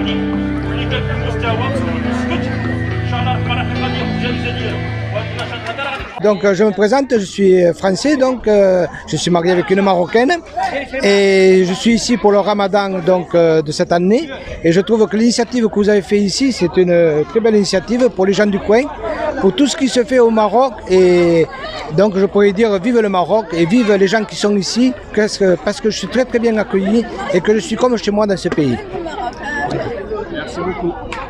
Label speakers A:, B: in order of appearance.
A: Donc je me présente, je suis français, donc je suis marié avec une Marocaine et je suis ici pour le Ramadan donc, de cette année et je trouve que l'initiative que vous avez fait ici c'est une très belle initiative pour les gens du coin, pour tout ce qui se fait au Maroc et donc je pourrais dire vive le Maroc et vive les gens qui sont ici parce que je suis très bien accueilli et que je suis comme chez moi dans ce pays.
B: Merci beaucoup.